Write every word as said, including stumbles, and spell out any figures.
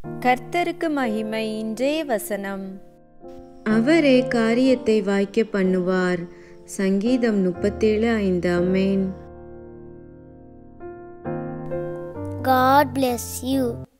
கர்த்தருக்கு மகிமை. இன்றைய வசனம், அவரே காரியத்தை வாய்க்க பண்ணுவார். சங்கீதம் முப்பத்தேழு ஐந்து. ஆமென். God bless you.